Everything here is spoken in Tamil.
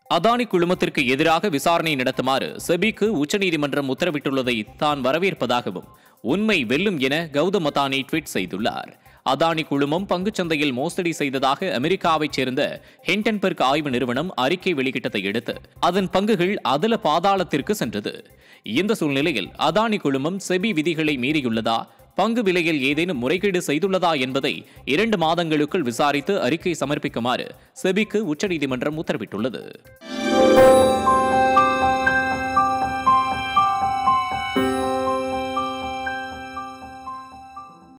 அதானி குழுமத்திற்கு எதிராக விசாரணை நடத்துமாறு செபிக்கு உச்சநீதிமன்றம் உத்தரவிட்டுள்ளதை தான் வரவேற்பதாகவும் உண்மை வெல்லும் என கௌதம் அதானி ட்வீட் செய்துள்ளார். அதானி குழுமம் பங்குச்சந்தையில் மோசடி செய்ததாக அமெரிக்காவைச் சேர்ந்த ஹிண்டன்பெர்க் ஆய்வு நிறுவனம் அறிக்கை வெளியிட்டதை அடுத்து அதன் பங்குகள் அதல பாதாளத்திற்கு சென்றது. இந்த சூழ்நிலையில் அதானி குழுமம் செபி விதிகளை மீறியுள்ளதா, பங்கு விலையில் ஏதேனும் முறைகேடு செய்துள்ளதா என்பதை 2 மாதங்களுக்குள் விசாரித்து அறிக்கை சமர்ப்பிக்குமாறு செபிக்கு உச்சநீதிமன்றம் உத்தரவிட்டுள்ளது.